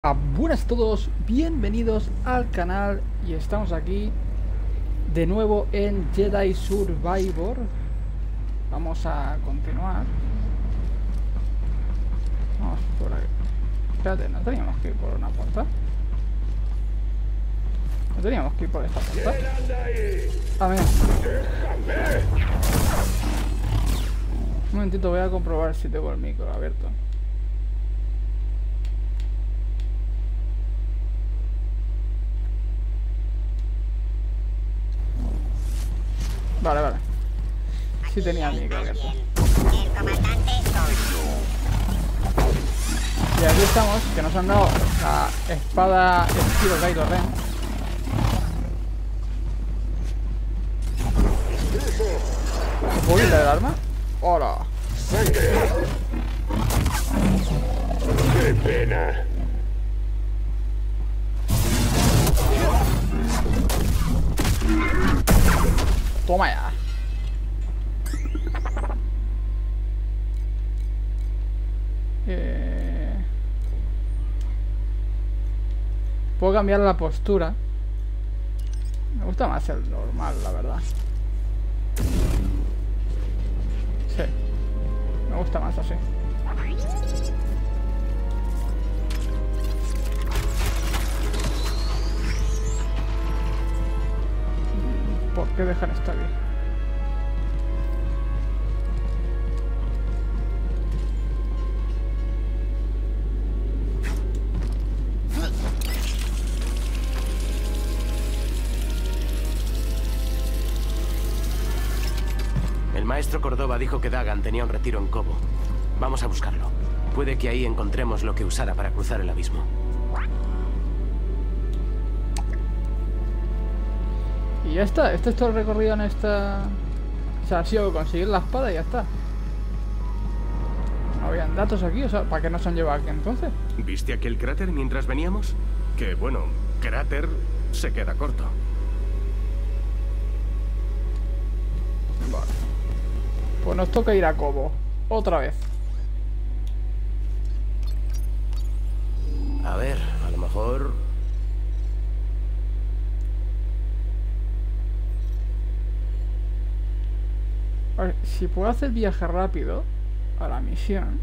Buenas a todos, bienvenidos al canal y estamos aquí de nuevo en Jedi Survivor. Vamos a continuar. Vamos por ahí. Espérate, ¿no teníamos que ir por una puerta? ¿No teníamos que ir por esta puerta? Ah, mira. Un momentito, voy a comprobar si tengo el micro abierto. Vale. Sí tenía el micro abierto. Y aquí estamos, que nos han dado la espada estilo Kylo Ren. ¿Se puede quitar el arma? ¡Hola! ¡Qué pena! Toma ya. Puedo cambiar la postura. Me gusta más el normal, la verdad. Sí. Me gusta más así. ¿Por qué dejan esto aquí? El maestro Córdoba dijo que Dagan tenía un retiro en Cobo. Vamos a buscarlo. Puede que ahí encontremos lo que usara para cruzar el abismo. Y ya está, este es todo el recorrido en esta... O sea, ha sido conseguir la espada y ya está. ¿No habían datos aquí? O sea, ¿para qué nos han llevado aquí entonces? ¿Viste aquel cráter mientras veníamos? Que bueno, cráter se queda corto. Vale. Pues nos toca ir a Cobo. Otra vez. A ver, a lo mejor... A ver, si puedo hacer viaje rápido a la misión.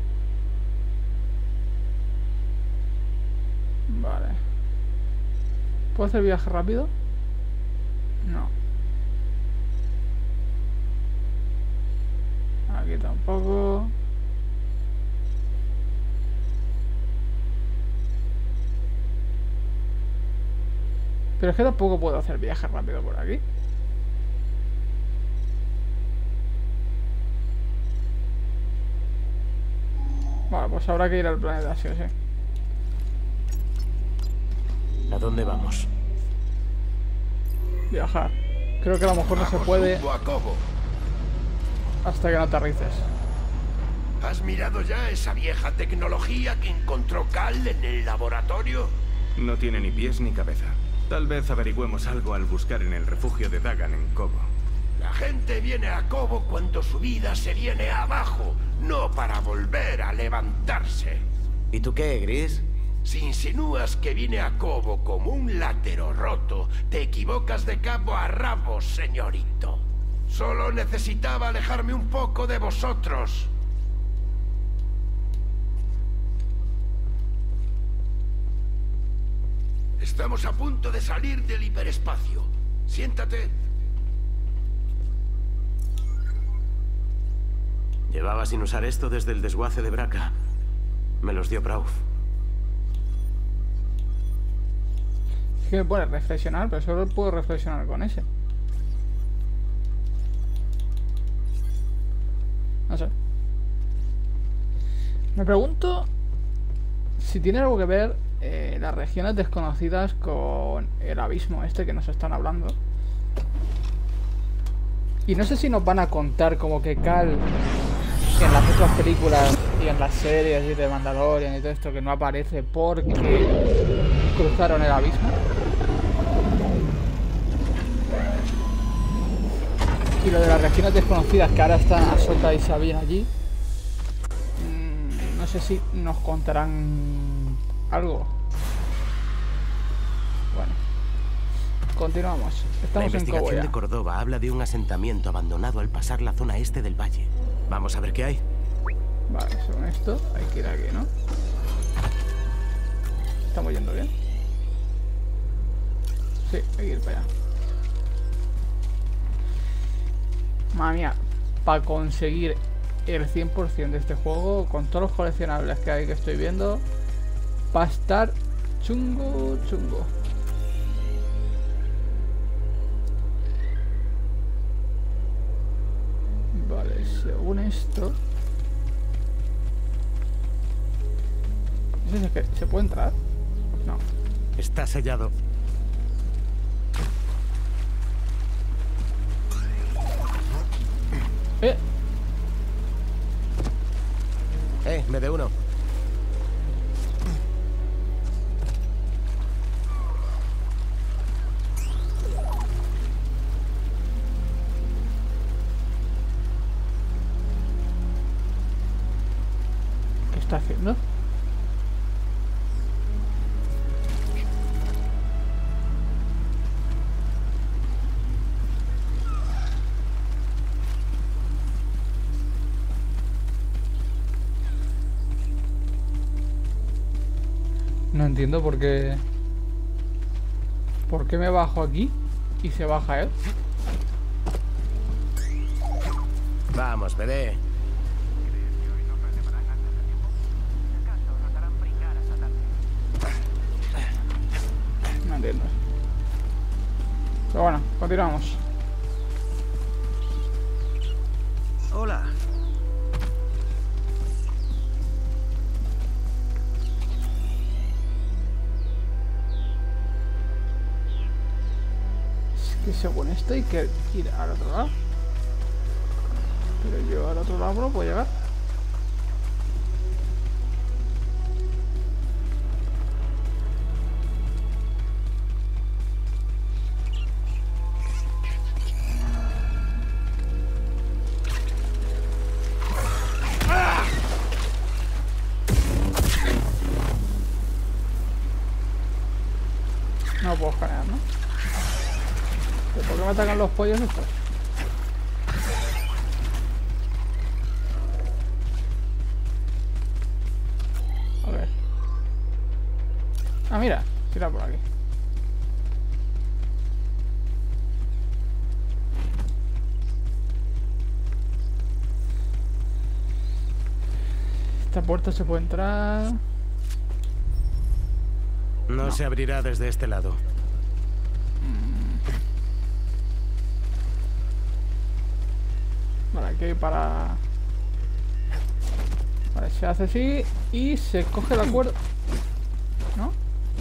Vale. ¿Puedo hacer viaje rápido? No. Aquí tampoco. Pero es que tampoco puedo hacer viaje rápido por aquí. Vale, pues habrá que ir al planeta, sí o sí. ¿A dónde vamos? Viajar. Creo que a lo mejor no se puede Rumbo a Cobo. hasta que no aterrices. ¿Has mirado ya esa vieja tecnología que encontró Cal en el laboratorio? No tiene ni pies ni cabeza. Tal vez averigüemos algo al buscar en el refugio de Dagan en Cobo. La gente viene a Cobo cuando su vida se viene abajo, no para volver a levantarse. ¿Y tú qué, Gris? Si insinúas que vine a Cobo como un látero roto, te equivocas de cabo a rabo, señorito. Solo necesitaba alejarme un poco de vosotros. Estamos a punto de salir del hiperespacio. Siéntate. Llevaba sin usar esto desde el desguace de Braca. Me los dio Prauf. Es que me pone reflexionar, pero solo puedo reflexionar con ese. No sé. Me pregunto si tiene algo que ver las regiones desconocidas con el abismo este que nos están hablando. Y no sé si nos van a contar como que Cal en las otras películas y en las series y de Mandalorian y todo esto que no aparece porque cruzaron el abismo. Y lo de las regiones desconocidas que ahora están Ahsoka y Sabine allí. No sé si nos contarán algo. Bueno. Continuamos. La Estamos en investigación Córdoba. de Córdoba habla de un asentamiento abandonado al pasar la zona este del valle. Vamos a ver qué hay. Vale, según esto, hay que ir aquí, ¿no? ¿Estamos yendo bien? Sí, hay que ir para allá. Madre mía, para conseguir el 100% de este juego, con todos los coleccionables que hay que estoy viendo, va a estar chungo, chungo. Vale, según esto... ¿Es que se puede entrar? No. Está sellado. Me de uno. ¿Qué está haciendo? No entiendo por qué... ¿Por qué me bajo aquí y se baja él? Vamos, PD. No entiendo. Pero bueno, continuamos. Hola. Que según esto hay que ir al otro lado. Pero yo al otro lado no puedo llegar. No puedo escanear, ¿no? ¿Por qué me atacan los pollos estos? A ver. Ah, mira. Tira por aquí. Esta puerta se puede entrar. No se abrirá desde este lado. Vale, aquí hay para... Vale, se hace así y se coge la cuerda. ¿No?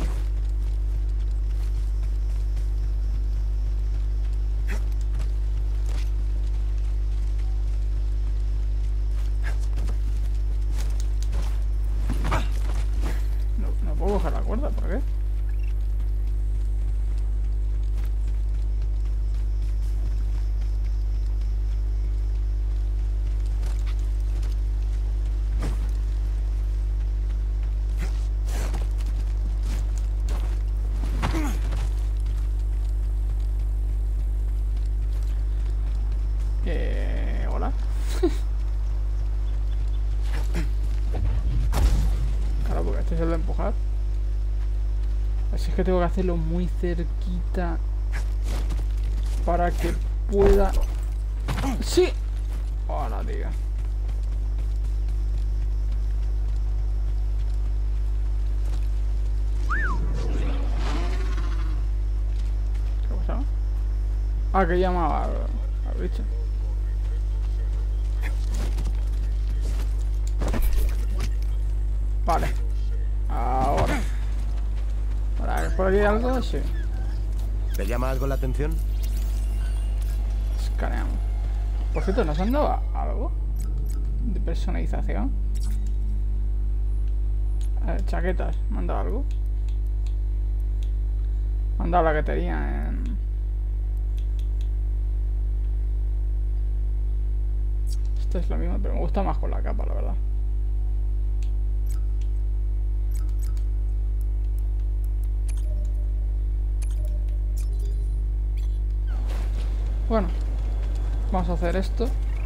No puedo coger la cuerda, ¿por qué? Hola. Claro, porque este es el de empujar. Así es que tengo que hacerlo muy cerquita para que pueda... ¡Sí! ¡Hola, tío! ¿Qué pasa? Ah, que llamaba al bicho. Vale. Ahora. Vale, ¿por aquí hay algo? Sí. ¿Te llama algo la atención? Escaneamos. Por cierto, ¿nos han dado algo de personalización? A ver, chaquetas. ¿Me han dado algo? Me han dado la que tenía en... Esto es lo mismo, pero me gusta más con la capa, la verdad. Bueno, vamos a hacer esto.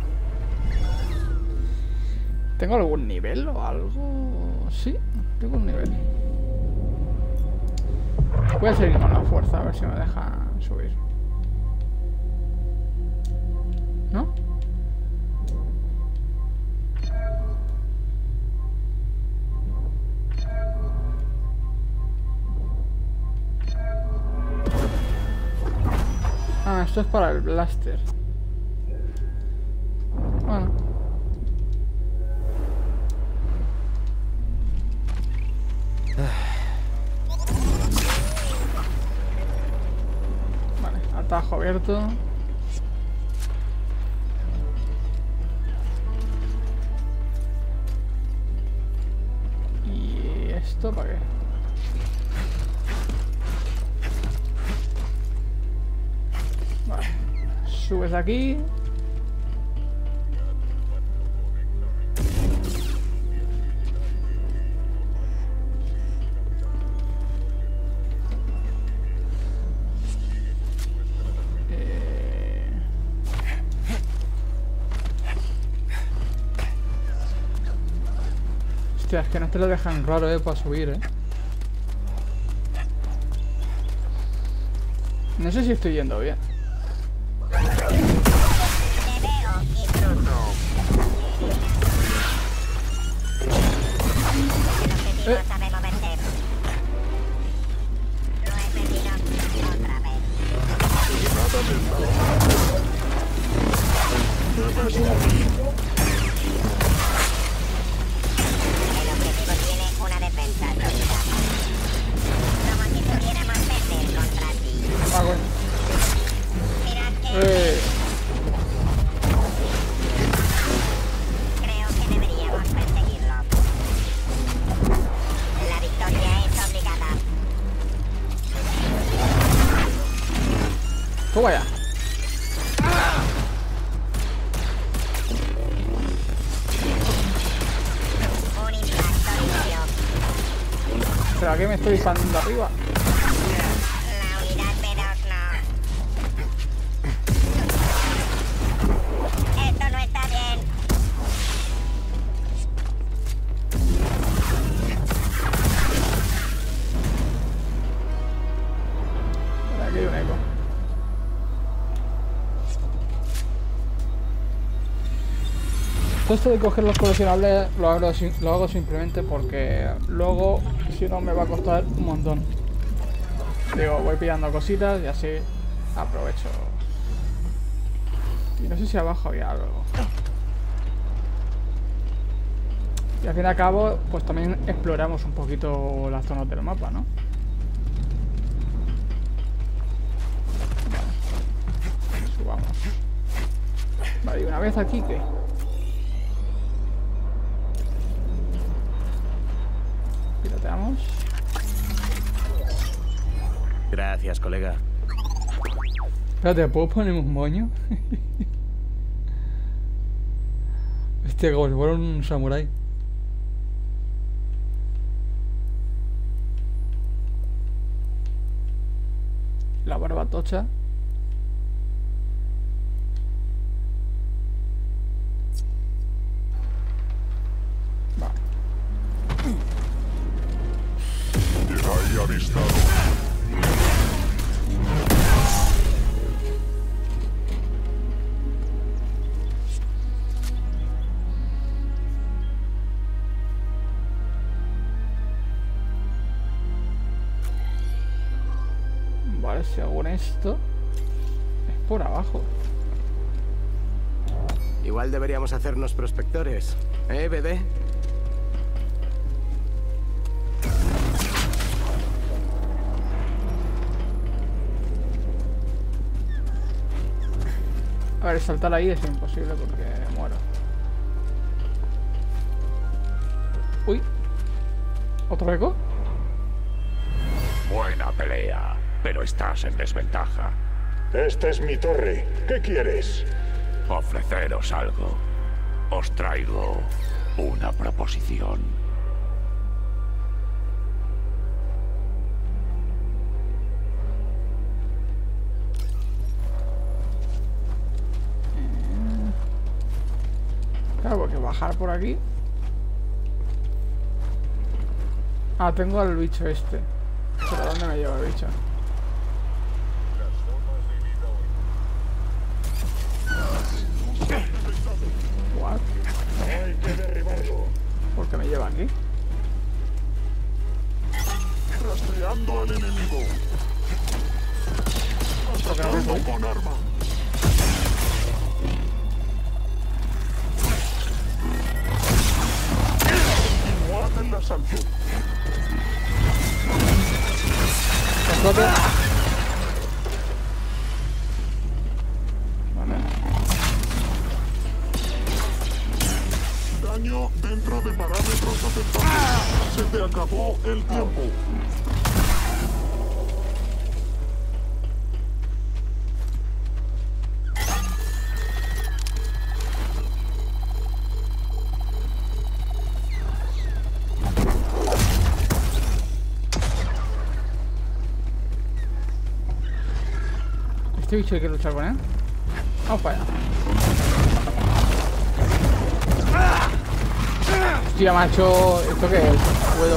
¿Tengo algún nivel o algo? Sí, tengo un nivel. Voy a seguir con la fuerza, a ver si me deja subir. ¿No? Ah, esto es para el blaster. Bueno. Vale, atajo abierto. ¿Y esto para qué? Vale. Subes aquí. Hostia, es que no te lo dejan raro, para subir, No sé si estoy yendo bien. Creo que deberíamos perseguirlo. La victoria es obligada. Toma ya. Un impacto limpio. ¿Pero a qué me estoy disparando arriba? La unidad B2 no. Esto no está bien. Aquí hay un eco. Todo esto de coger los coleccionables lo hago simplemente porque luego, si no, me va a costar un montón. Digo, voy pillando cositas y así aprovecho. Y no sé si abajo había algo. Y al fin y al cabo, pues también exploramos un poquito las zonas del mapa, ¿no? Vale. Subamos. Vale, y una vez aquí, ¿qué? Piloteamos. Gracias, colega. Espérate, ¿puedo poner un moño? Hostia, como si fuera un samurái. La barba tocha. Va. Hay avistado. Vale, según esto es por abajo. Igual deberíamos hacernos prospectores, BD? A ver, saltar ahí es imposible porque muero. Uy. ¿Otro eco? Buena pelea, pero estás en desventaja. Esta es mi torre. ¿Qué quieres? Ofreceros algo. Os traigo una proposición. bajar por aquí. Ah, tengo al bicho este. ¿Pero dónde me lleva el bicho? What? Hay que derribarlo. ¿Por qué me lleva aquí? Rastreando al enemigo. Atacando con arma. Continuad el asalto. Vale. Daño dentro de parámetros aceptables. Se te acabó el tiempo. Este bicho hay que luchar con él. Vamos para allá. Hostia, macho. ¿Esto qué es?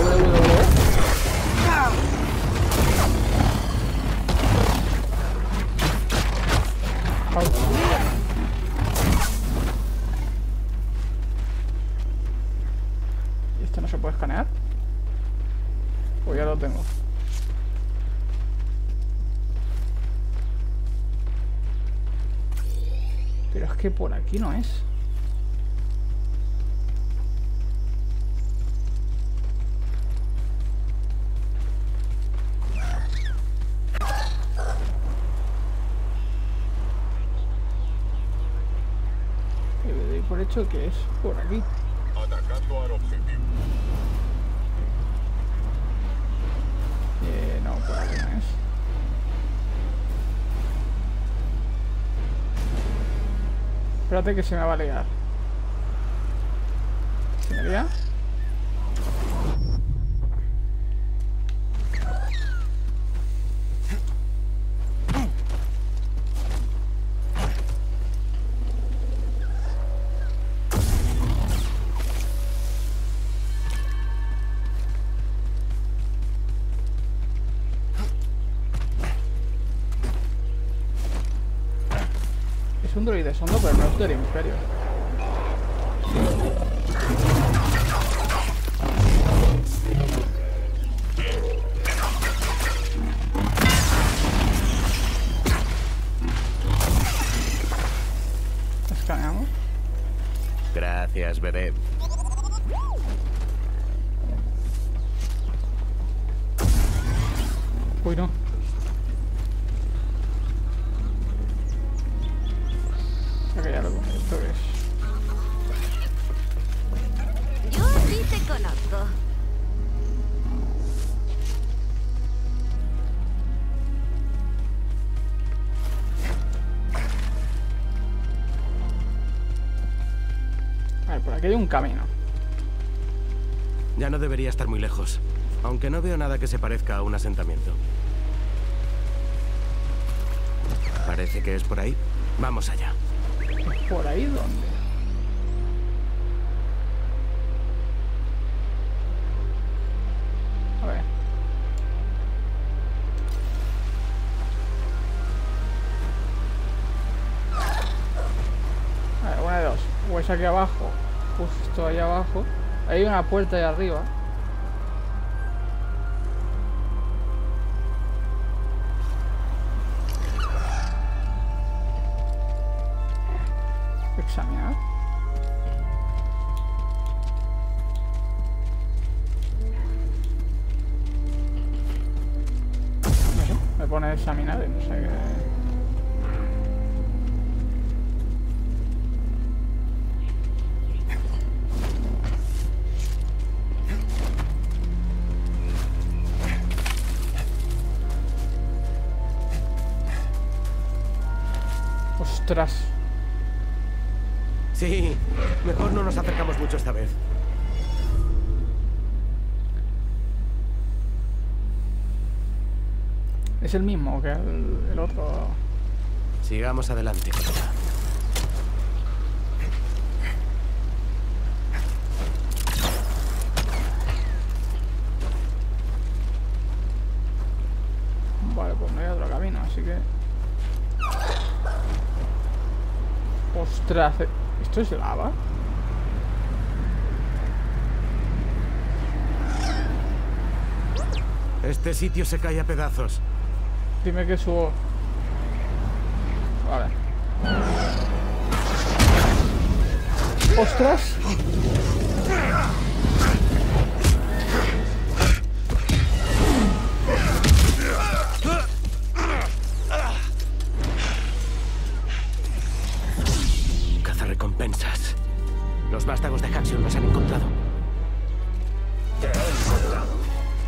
¿Y esto no se puede escanear? Pues ya lo tengo. Pero es que por aquí no es. Y me doy por hecho que es por aquí. Atacando al objetivo. No, por aquí no es. Espérate que se me va a liar. ¿Se me lía? Es un droide sondo, pero no es del Imperio. Escaneamos. Gracias, bebé. Uy, no. Que ya lo esto es. Yo sí te conozco. A ver, por aquí hay un camino. Ya no debería estar muy lejos. Aunque no veo nada que se parezca a un asentamiento. Parece que es por ahí. Vamos allá. ¿Por ahí dónde? A ver. A ver, una de dos. O es aquí abajo, justo ahí abajo. Hay una puerta ahí arriba. Examinar. No sé, me pone examinar y no sé qué. Ostras. Sí, mejor no nos acercamos mucho esta vez. Es el mismo que el otro. Sigamos adelante. no hay otro camino, así que... Ostras, ¿esto es lava? Este sitio se cae a pedazos. Dime que subo. Vale. ¡Ostras! Cazarrecompensas. Los vástagos de Haxion nos han encontrado. Te he encontrado.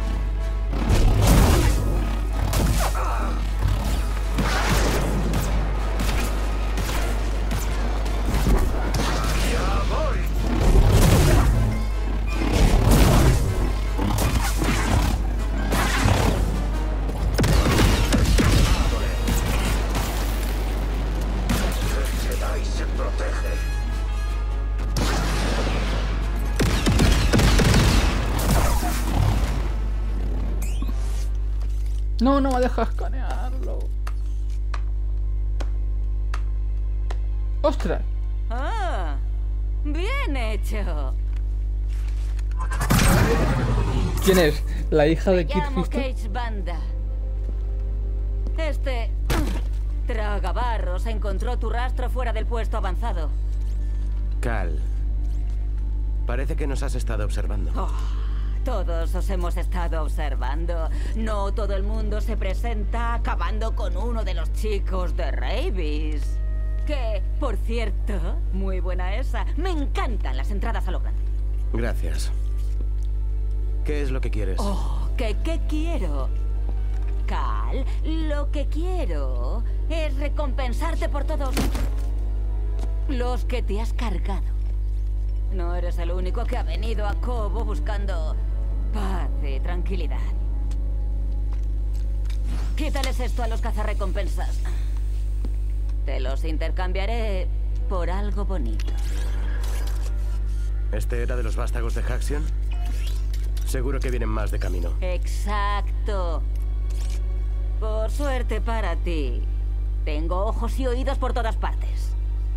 No, no me dejas escanearlo. ¡Ostras! Ah, bien hecho. ¿Quién es? ¿La hija de Me Kit llamo Fisto? Cage Banda. Este tragabarros encontró tu rastro fuera del puesto avanzado. Cal. Parece que nos has estado observando. Oh, todos os hemos estado observando. No todo el mundo se presenta acabando con uno de los chicos de Ravis. Que, por cierto, muy buena esa. Me encantan las entradas a lo grande. Gracias. ¿Qué es lo que quieres? Oh, ¿qué quiero? Cal, lo que quiero es recompensarte por todos los que te has cargado. No eres el único que ha venido a Cobo buscando paz y tranquilidad. Quítales esto a los cazarrecompensas. Te los intercambiaré por algo bonito. ¿Este era de los vástagos de Haxion? Seguro que vienen más de camino. Exacto. Por suerte para ti, tengo ojos y oídos por todas partes.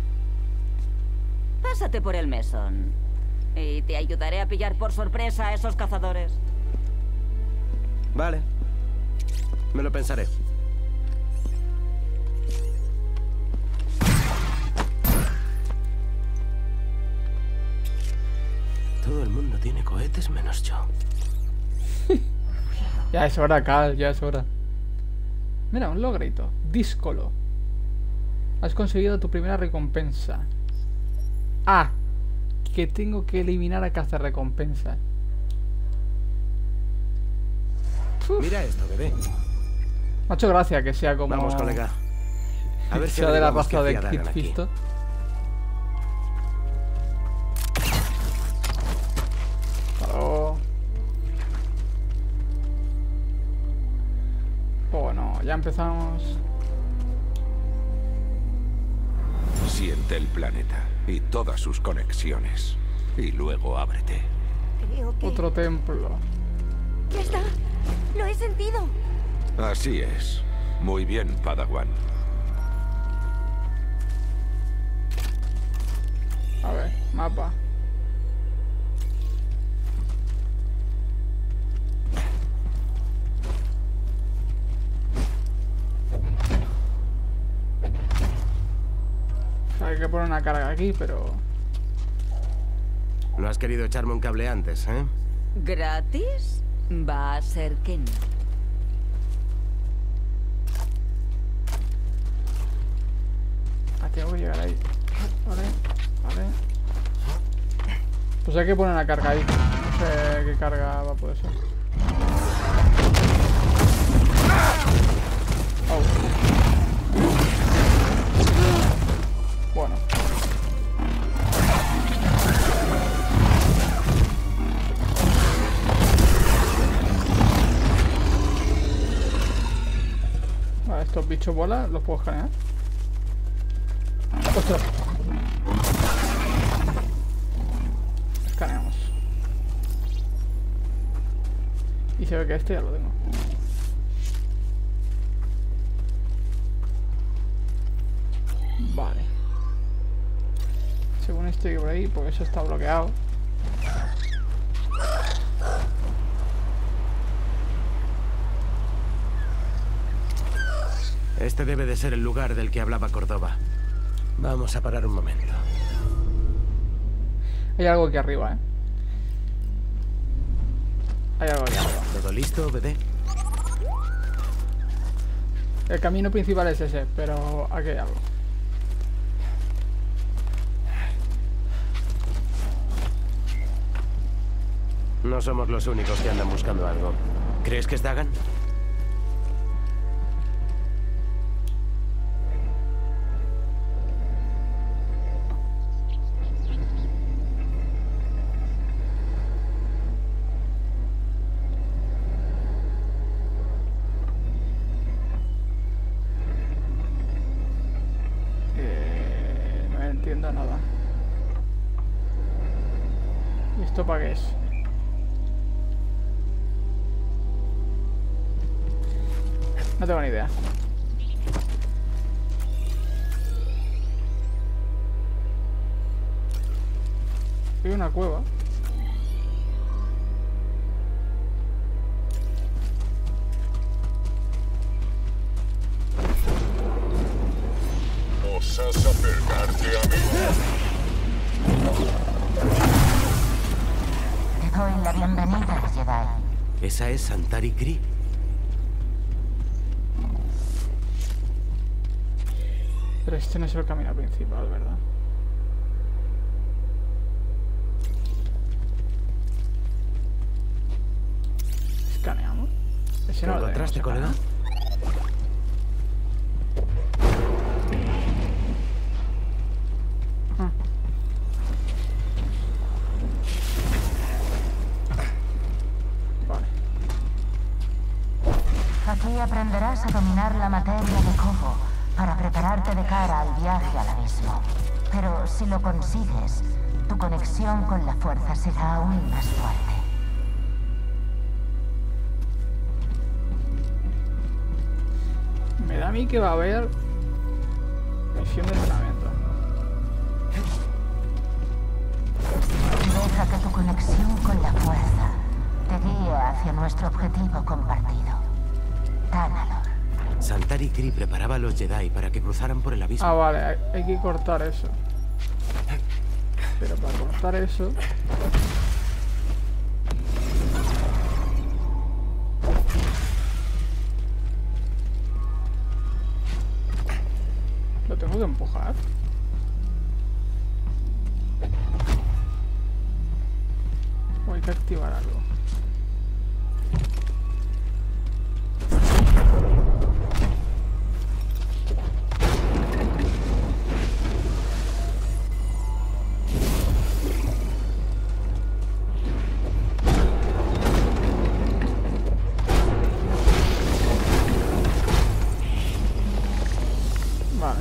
Pásate por el mesón y te ayudaré a pillar por sorpresa a esos cazadores. Vale. Me lo pensaré. Todo el mundo tiene cohetes menos yo. Ya es hora, Cal, ya es hora. Mira, un logrito. Díscolo. Has conseguido tu primera recompensa. Ah, que tengo que eliminar a cazarrecompensas. Mira esto, bebé. Me ha hecho gracia que sea como... Vamos, colega. A ver si sea de la averiguamos qué raza de hacía Kit Dagan aquí. Fisto. Claro. Bueno, ya empezamos. Siente el planeta y todas sus conexiones. Y luego ábrete. Creo que... Otro templo. ¡Ya está! ¡Lo he sentido! Así es. Muy bien, Padawan. A ver, mapa. Hay que poner una carga aquí, pero... No has querido echarme un cable antes, ¿eh? ¿Gratis? Va a ser que no. Ah, tengo que llegar ahí. Vale, vale. Pues hay que poner una carga ahí. No sé qué carga va a poder ser. Oh. Bueno. Vale, estos bichos bolas los puedo escanear. ¡Ostras! Escaneamos. Y se ve que este ya lo tengo. Vale. Según estoy por ahí, porque eso está bloqueado. Este debe de ser el lugar del que hablaba Córdoba. Vamos a parar un momento. Hay algo aquí arriba, ¿eh? Hay algo aquí arriba. ¿Todo listo, BD? El camino principal es ese, pero aquí hay algo. No somos los únicos que andan buscando algo. ¿Crees que es Dagan? No entiendo nada. ¿Y esto para qué es? No tengo ni idea. Hay una cueva. ¿Osas acercarte a mí? Te doy la bienvenida, Jedi. ¿Esa es Santari Khri? Pero este no es el camino principal, ¿verdad? Escaneamos. Ese ¿Te no lo encontraste, tenemos colega? acá. Vale. Aquí aprenderás a dominar la materia de Kobo para prepararte de cara al viaje al abismo. Pero si lo consigues, tu conexión con la fuerza será aún más fuerte. Me da a mí que va a haber misión de entrenamiento. Deja que tu conexión con la fuerza te guíe hacia nuestro objetivo compartido. Tanalor. Santari Khri preparaba a los Jedi para que cruzaran por el abismo. Ah, vale, hay que cortar eso. Pero para cortar eso... ¿Lo tengo que empujar? ¿O hay que activar algo? Vale.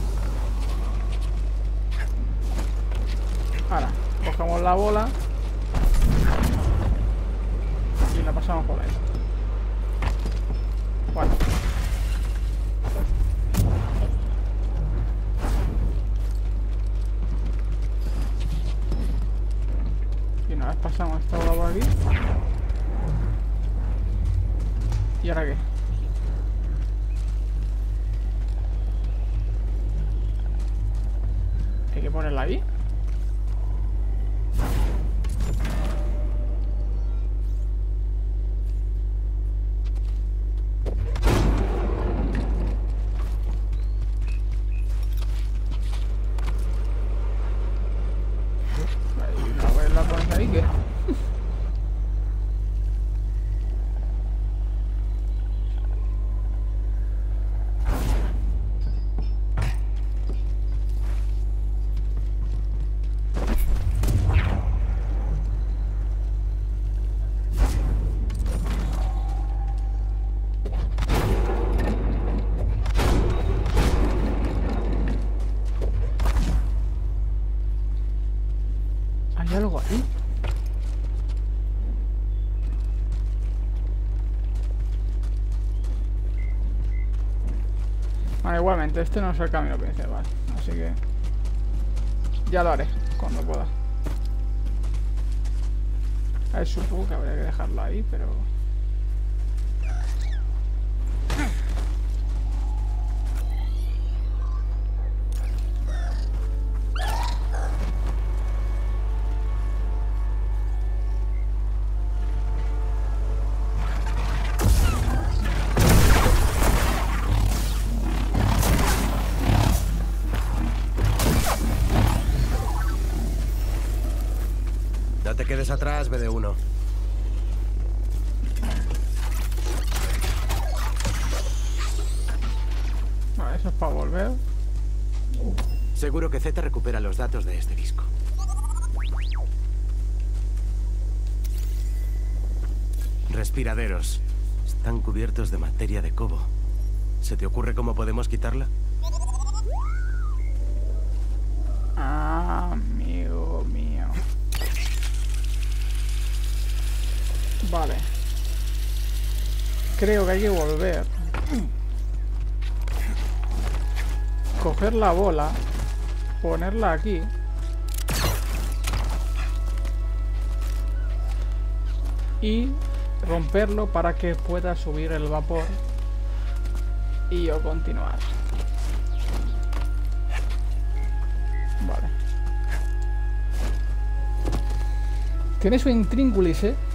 Ahora, cogemos la bola y la pasamos por ahí. Bueno. Y una vez pasamos esta bola por aquí. ¿Y ahora qué? Hay que ponerla ahí. Y una vez la pones ahí, ¿qué? ¿Hay algo ahí? Bueno, igualmente, este no es el camino principal. así que ya lo haré cuando pueda. A ver, supongo que habría que dejarlo ahí, pero... No te quedes atrás, BD1. Vale, eso es para volver. Seguro que Z recupera los datos de este disco. Respiraderos. Están cubiertos de materia de cobo. ¿Se te ocurre cómo podemos quitarla? Amigo mío. Vale. Creo que hay que volver. Coger la bola. Ponerla aquí. Y romperlo para que pueda subir el vapor. Y yo continuar. Vale. Tiene su intríngulis, ¿eh?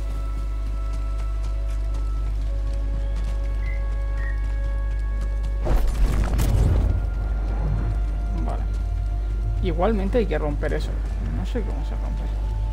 Vale. Igualmente hay que romper eso. No sé cómo se rompe.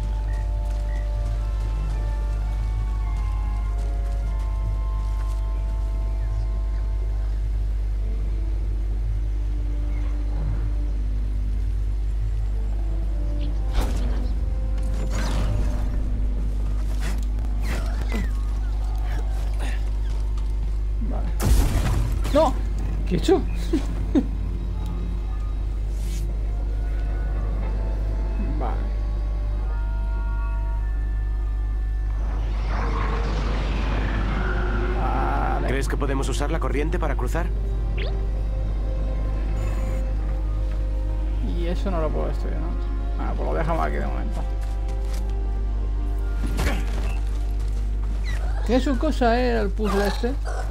¡No! ¿Qué he hecho? Vale. Vale. ¿Crees que podemos usar la corriente para cruzar? Y eso no lo puedo estudiar, ¿no? Ah, pues lo dejamos aquí de momento. Tiene su cosa, el puzzle este.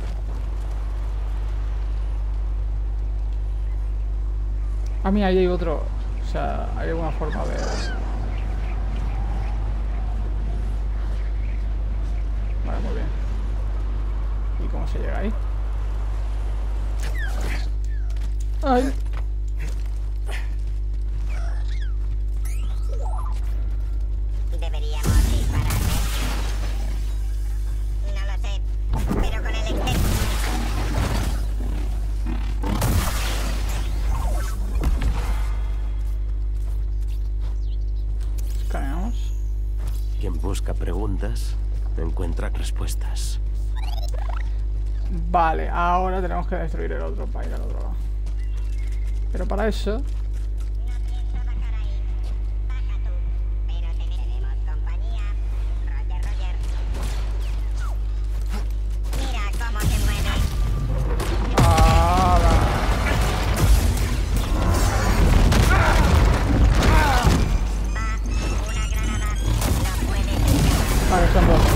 Ah, mira, ahí hay otro. O sea, hay alguna forma de... Vale, muy bien. ¿Y cómo se llega ahí? ¡Ay! Deberíamos dispararle. No lo sé, pero con el exceso... Quien busca preguntas, encuentra respuestas. Vale, ahora tenemos que destruir el otro para ir al otro lado. Pero para eso... No pienso bajar ahí. Baja tú. Pero tenemos compañía. Roger, Roger. Mira cómo se mueve. Ah, vale. Una granada. No puedes escapar. Vale, son dos.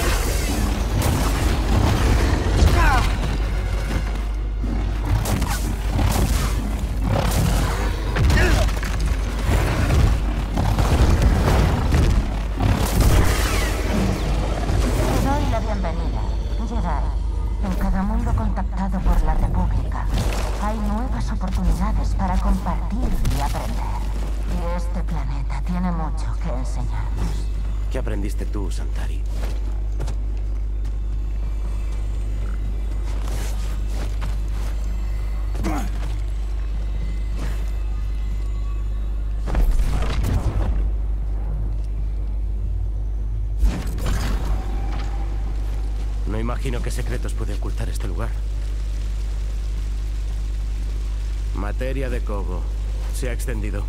Te doy la bienvenida, Jedi. En cada mundo contactado por la República hay nuevas oportunidades para compartir y aprender. Y este planeta tiene mucho que enseñarnos. ¿Qué aprendiste tú, Santari? No imagino qué secretos puede ocultar este lugar. Materia de cobo. Se ha extendido.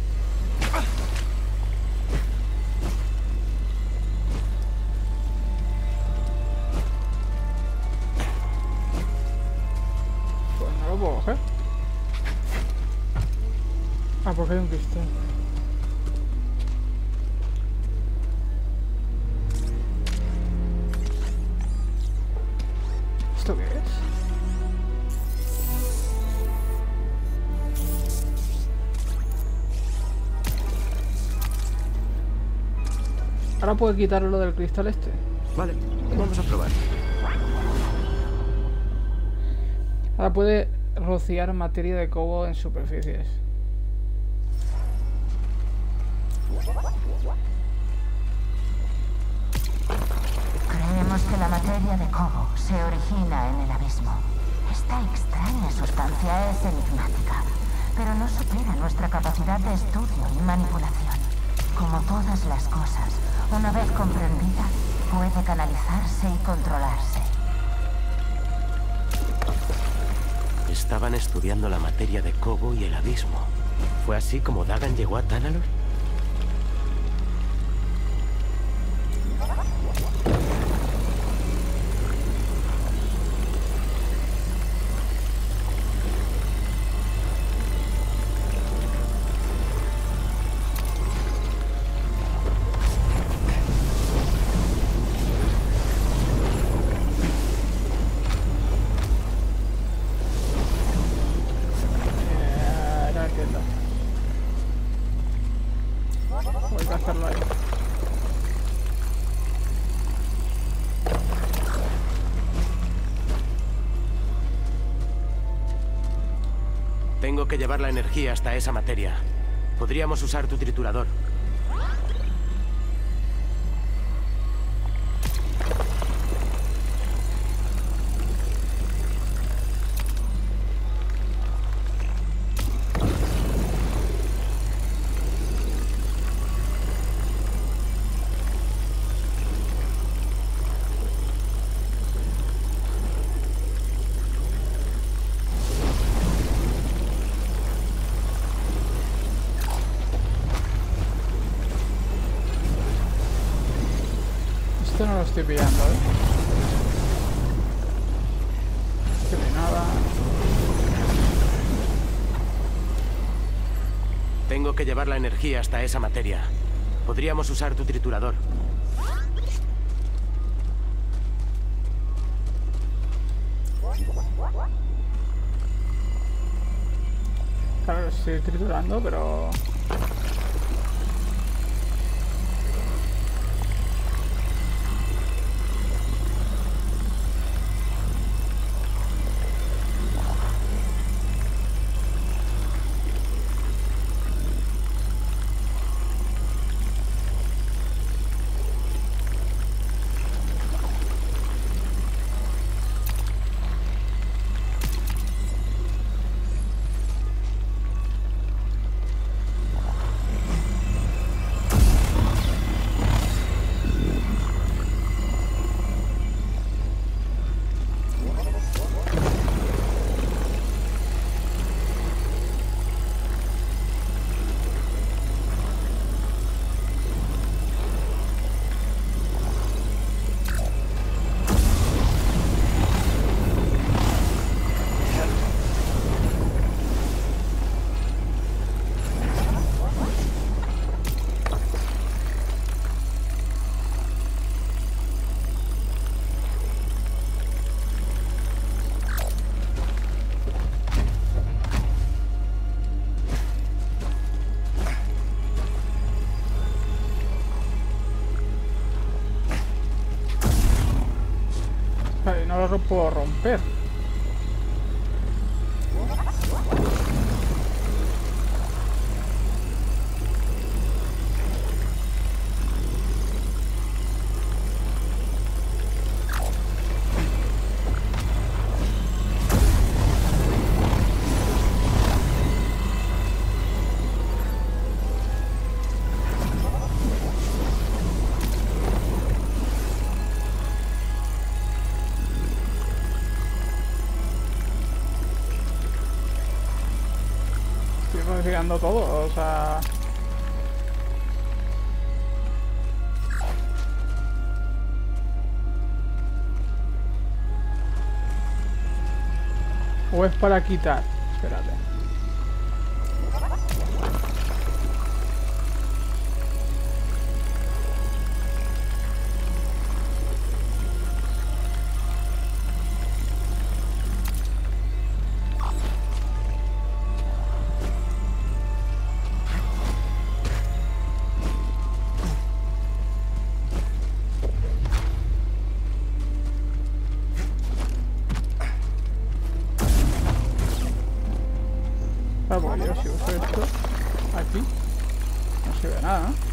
Pues no lo puedo coger. Ah, porque hay un cristal. ¿Esto qué es? Ahora puedo quitarlo lo del cristal este. Vale, vamos a probar. Ahora puede rociar materia de cobo en superficies. Creemos que la materia de cobo se origina en el abismo. Esta extraña sustancia es enigmática, pero no supera nuestra capacidad de estudio y manipulación. Como todas las cosas, una vez comprendida, puede canalizarse y controlarse. Estaban estudiando la materia de cobo y el abismo. ¿Fue así como Dagan llegó a Tanalorr? Voy a hacerlo ahí. Tengo que llevar la energía hasta esa materia. Podríamos usar tu triturador. Esto no lo estoy pillando, ¿eh? Que de nada. Tengo que llevar la energía hasta esa materia. Podríamos usar tu triturador. Claro, estoy triturando, pero... Vale, no lo puedo romper. Estoy modificando todo, o sea... ¿O es para quitar? Espérate. porque yo si uso esto aquí no se ve nada, ¿no?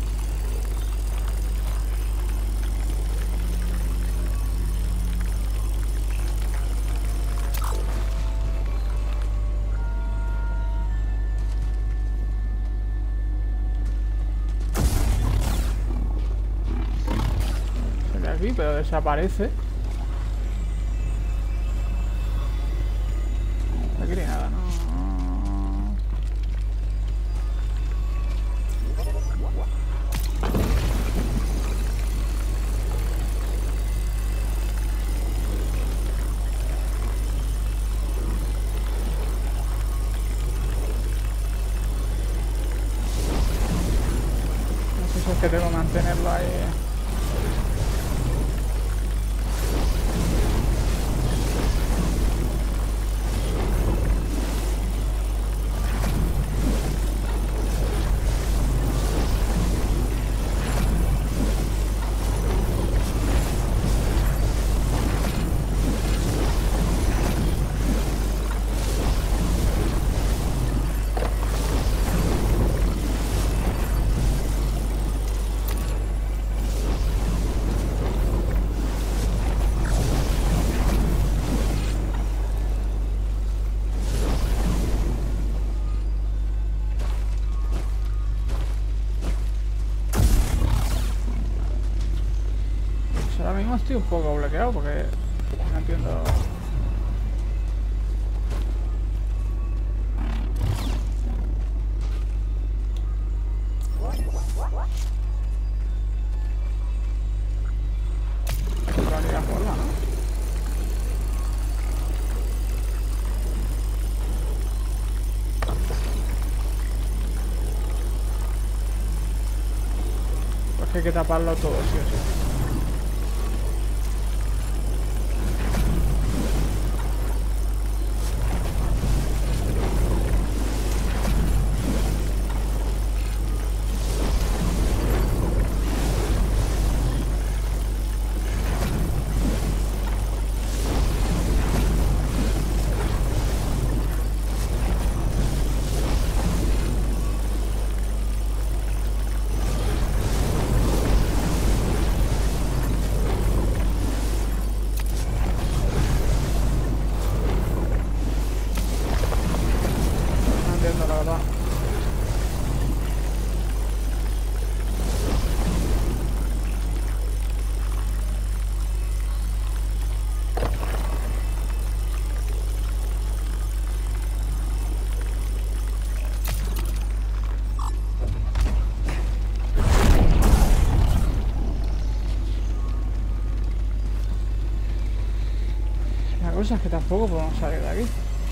Aquí, pero desaparece. Aquí ni nada, ¿no? No sé si es que tengo que mantenerlo ahí. Ahora mismo estoy un poco bloqueado porque no entiendo. Probabilidad de jugarla, ¿no? Pues que hay que taparlo todo, sí o sí. La verdad. La cosa es que tampoco podemos salir de aquí.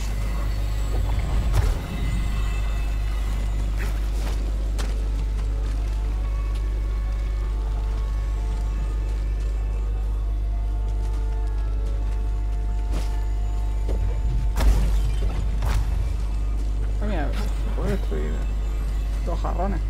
Mira, se puede destruir los jarrones.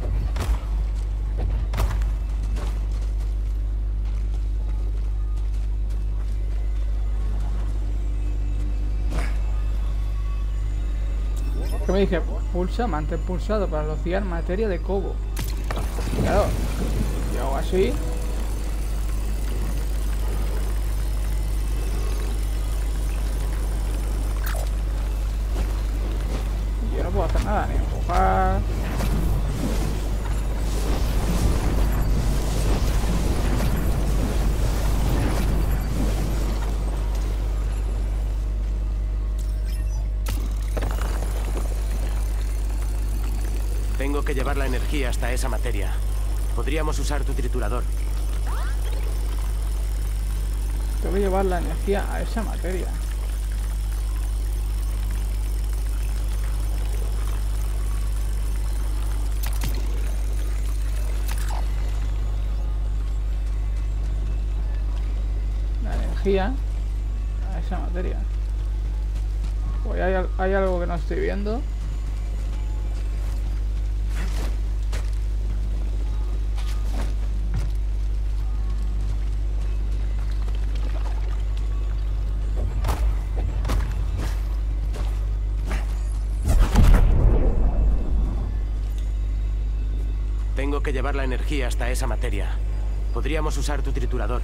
¿Qué me dice? Pulsa, mantén pulsado para rociar materia de cobo. Claro, yo hago así. Y yo no puedo hacer nada, ni empujar. Tengo que llevar la energía hasta esa materia. Podríamos usar tu triturador. Tengo que llevar la energía a esa materia. La energía a esa materia. Pues hay algo que no estoy viendo. que llevar la energía hasta esa materia. Podríamos usar tu triturador.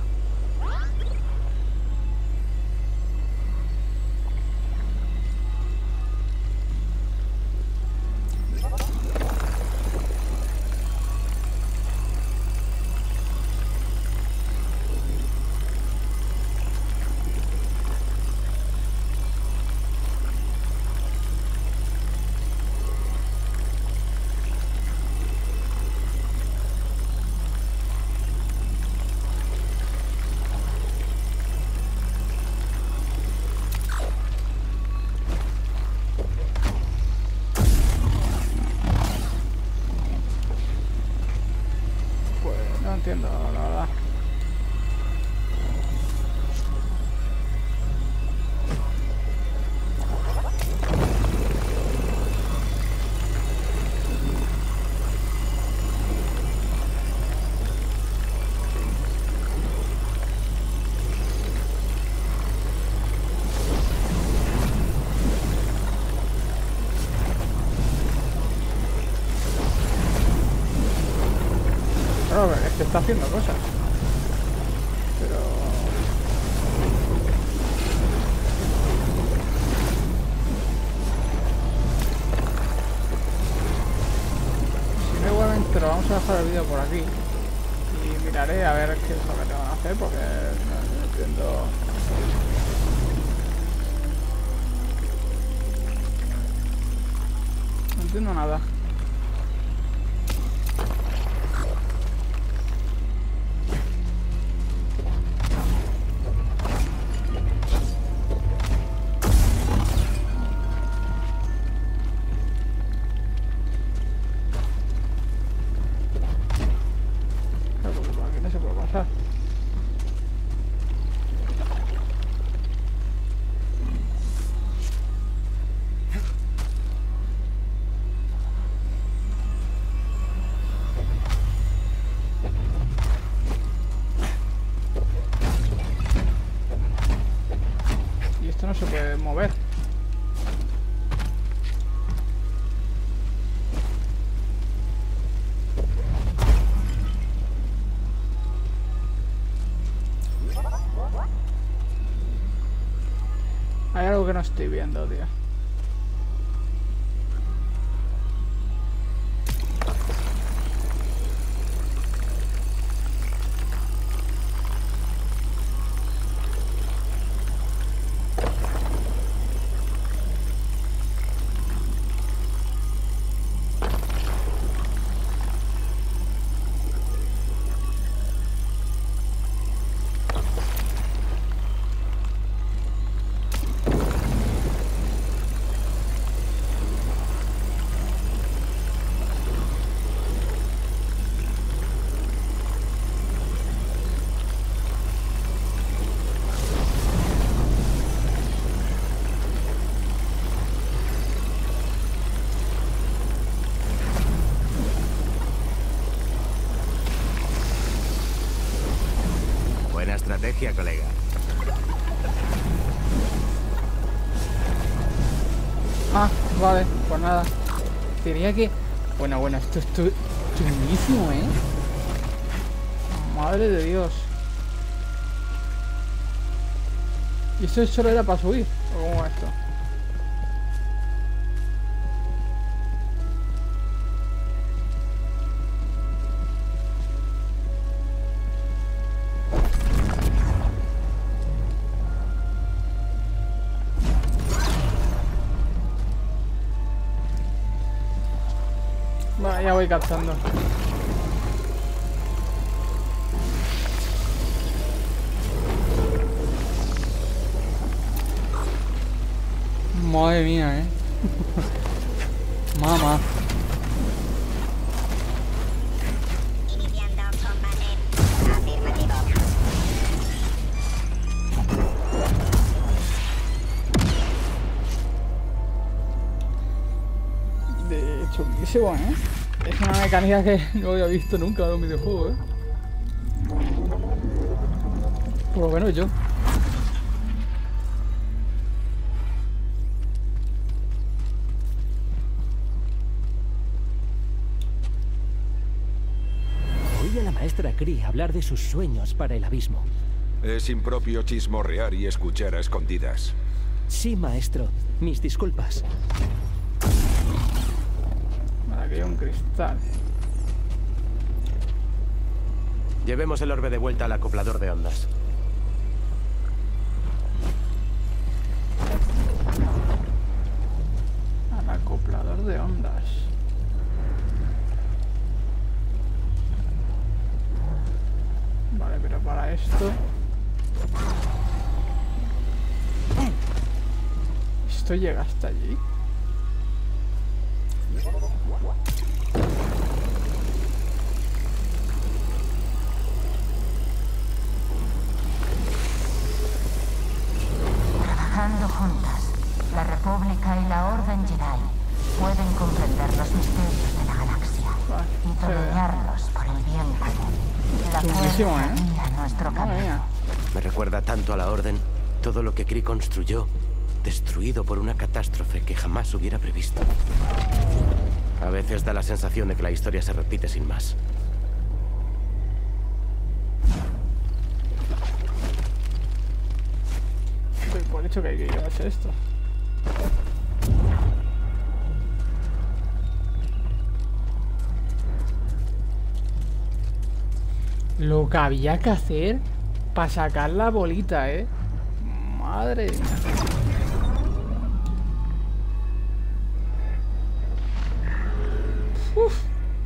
No entiendo, la verdad. Claro, es que está haciendo cosas. Pero... si no, igualmente lo vamos a dejar el vídeo por aquí. Y miraré a ver qué es lo que tengo que hacer, porque no entiendo... No entiendo nada. No se puede mover. Hay algo que no estoy viendo, tío. Buena estrategia, colega. Ah, vale, pues nada. Tenía que... Bueno, esto es chulísimo, ¿eh? Madre de Dios. ¿Y eso solo era para subir? ¿O cómo va esto? Vale, ya voy captando. Madre mía, Mamá. Iniciando combate. Afirmativo. De chulísimo, Es una mecánica que no había visto nunca en un videojuego, Por lo menos yo. maestra Cree hablar de sus sueños para el abismo. Es impropio chismorrear y escuchar a escondidas. Sí, maestro. Mis disculpas. Vale, aquí hay un cristal. Llevemos el orbe de vuelta al acoplador de ondas. Al acoplador de ondas. Vale, pero para esto... ¿Esto llega hasta allí? Trabajando juntas, la República y la Orden Jedi pueden comprender los misterios de la galaxia y dominarlos por el bien común. La fuerza guía nuestro camino. Me recuerda tanto a la Orden. Todo lo que Cree construyó, destruido por una catástrofe que jamás hubiera previsto. A veces da la sensación de que la historia se repite sin más. Doy por hecho que hay que llevarse esto. Lo que había que hacer para sacar la bolita, madre mía. Uf.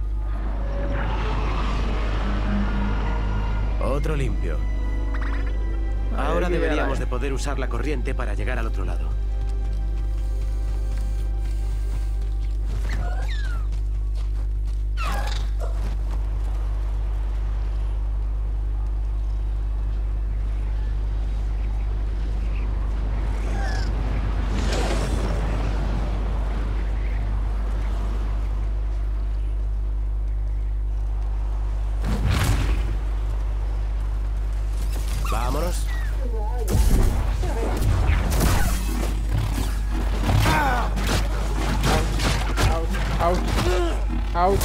Otro limpio. Ahora deberíamos de poder usar la corriente para llegar al otro lado. Vámonos. Out. Out.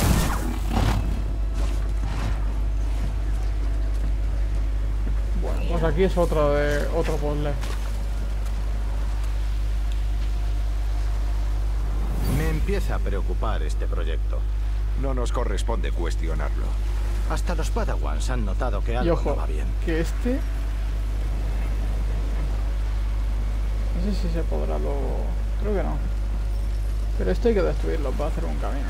Bueno, pues aquí es otro puzzle. Me empieza a preocupar este proyecto. No nos corresponde cuestionarlo. Hasta los Padawans han notado que algo no va bien. Que este... No sé si se podrá luego... Creo que no. Pero esto hay que destruirlo para hacer un camino.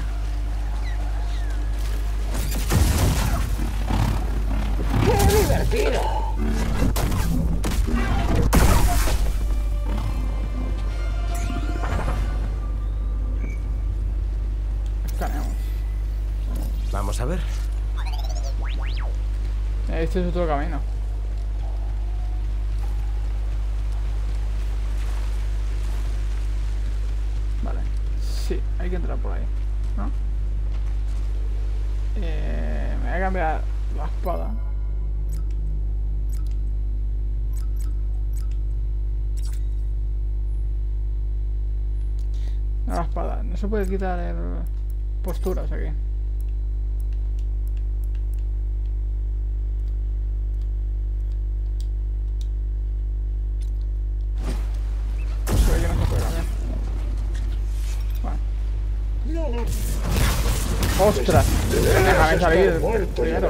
¡Qué divertido! Escaneamos. Vamos a ver. Este es otro camino. Vale. Sí, hay que entrar por ahí, ¿no? Me voy a cambiar la espada. No, la espada. No se puede quitar posturas aquí. ¡Ostras! Déjame salir primero.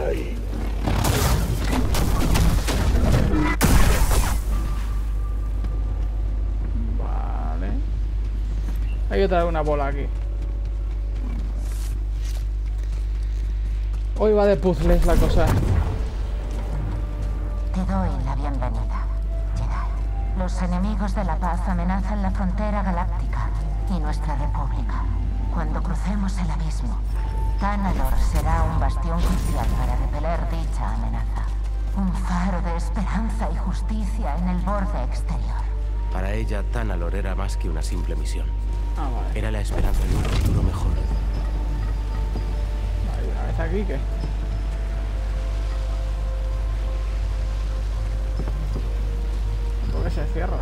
Vale. Hay que traer una bola aquí. Hoy va de puzzles la cosa. Te doy la bienvenida, Jedi. Los enemigos de la paz amenazan la frontera galáctica y nuestra república. Cuando crucemos el abismo, Tanalorr será un bastión crucial para repeler dicha amenaza. Un faro de esperanza y justicia en el borde exterior. Para ella, Tanalorr era más que una simple misión. Ah, vale. Era la esperanza de un futuro mejor. Vale, una vez aquí, ¿qué? ¿Por qué se cierra?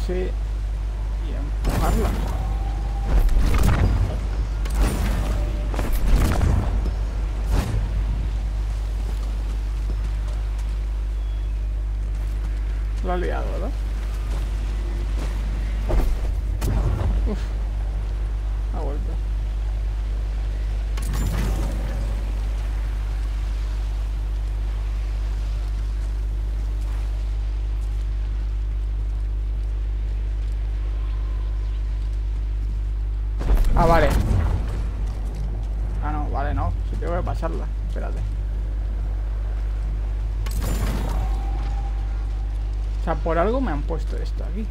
así y empujarla. Lo ha liado, ¿verdad? Uf. Ha vuelto. Ah, vale. Ah, no, vale, no. Si tengo que pasarla. Espérate. O sea, por algo me han puesto esto aquí.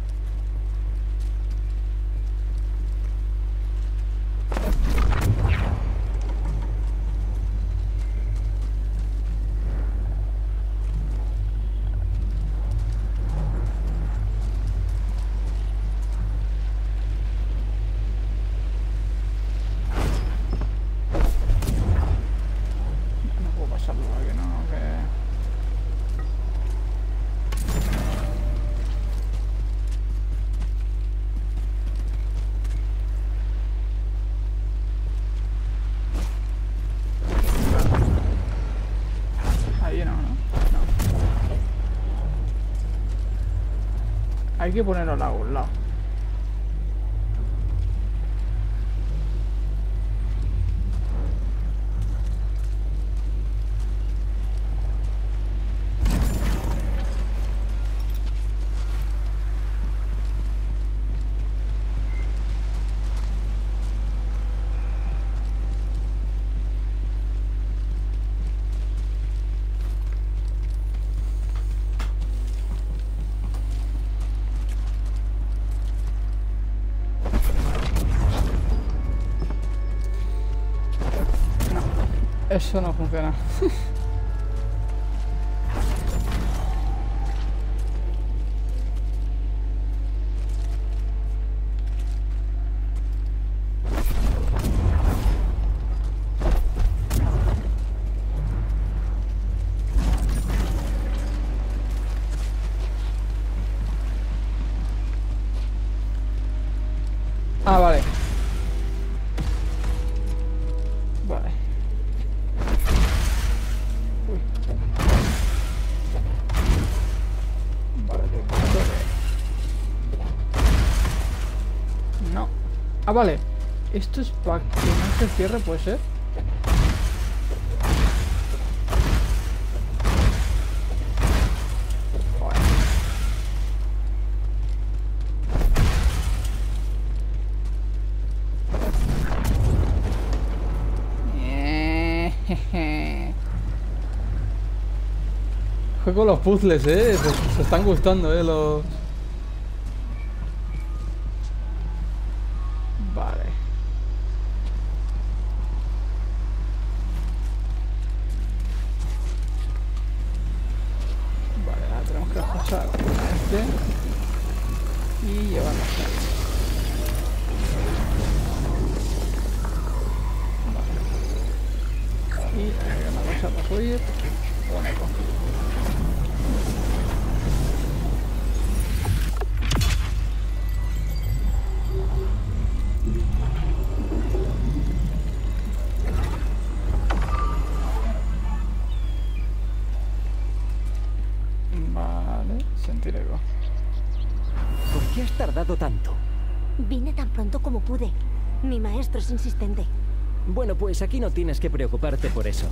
Hay que ponerlo a algún lado. Eso no funciona. Ah, vale. Vale. Uy. Vale, no. Ah, vale. Esto es para que no se cierre, puede ser. Juego los puzzles, se están gustando, los... Vale. Vale, ahora tenemos que pasar a este y llevarlo hasta ahí. Vale. Y una cosa para subir. Bonito. ¿Por qué has tardado tanto? Vine tan pronto como pude. Mi maestro es insistente. Bueno, pues aquí no tienes que preocuparte por eso.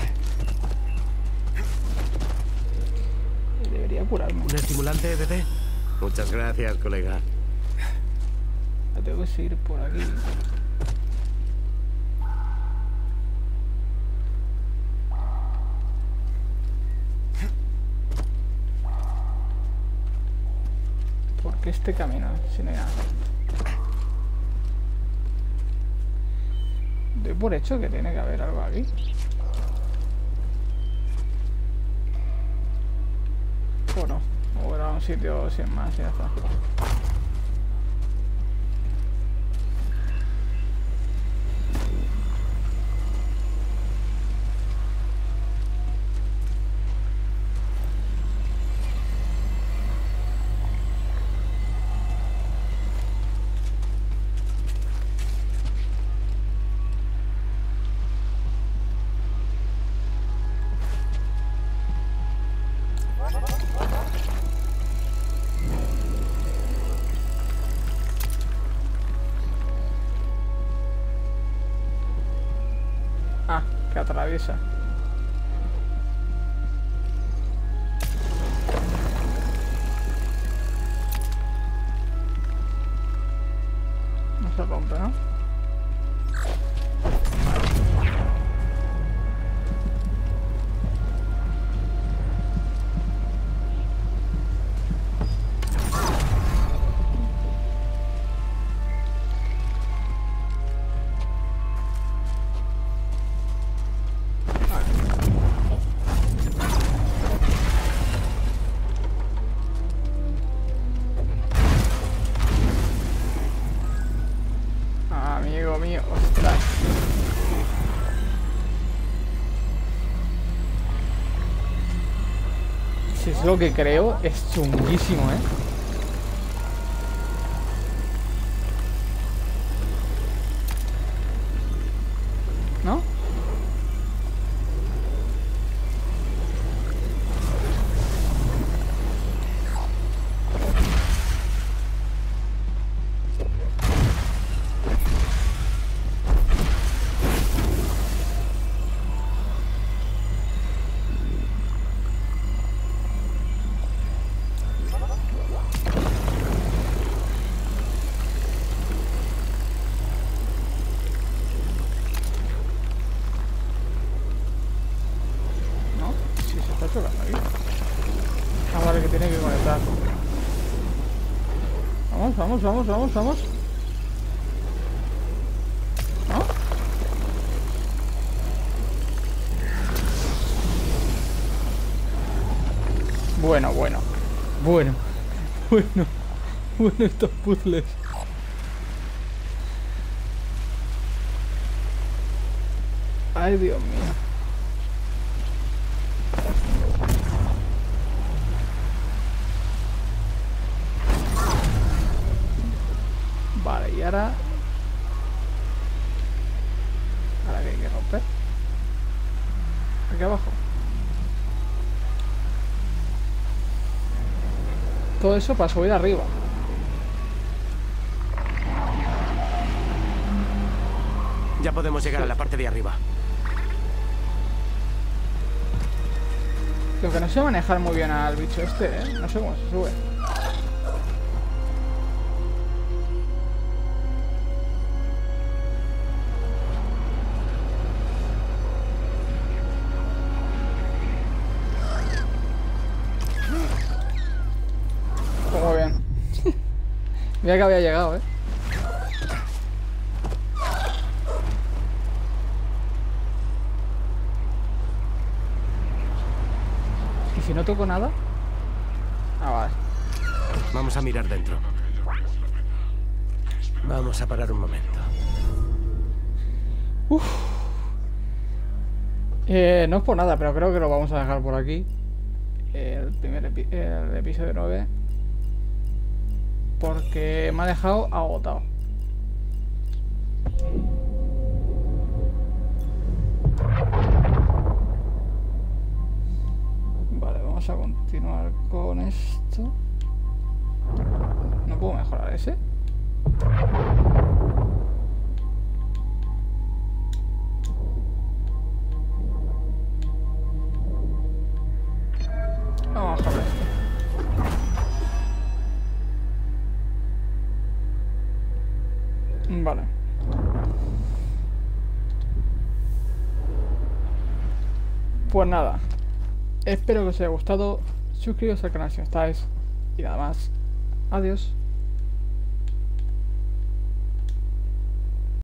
Debería curarme. ¿Un estimulante, bebé? Muchas gracias, colega. Tengo que seguir por aquí. ¿Por qué este camino? Si no hay nada. Doy por hecho que tiene que haber algo aquí. O no. O era un sitio sin más y ya está. Ah, que atraviesa. No se rompe, ¿no? Amigo mío, ostras. Si es lo que creo, es chunguísimo, ¿eh? ¿No? Ah, vale, que tiene que conectar. Vamos, vamos, vamos, vamos, vamos. ¿No? Bueno, bueno. Bueno. Bueno. Bueno, estos puzzles. Ay, Dios mío. Vale, y ahora... ¿Ahora qué hay que romper? Aquí abajo. Todo eso para subir arriba. Ya podemos llegar a la parte de arriba. Lo que no sé manejar muy bien al bicho este, ¿eh? No sé cómo se sube. Pues muy bien. Mira que había llegado, ¿eh? ¿Y si no toco nada? Ah, vale. Vamos a mirar dentro. Vamos a parar un momento. Uf. No es por nada, pero creo que lo vamos a dejar por aquí. El episodio 9. Porque me ha dejado agotado. Vale, vamos a continuar con esto. ¿No puedo mejorar ese? Vamos a mejorar esto. Vale. Pues nada. Espero que os haya gustado. Suscribiros al canal si no estáis. Y nada más. Adiós.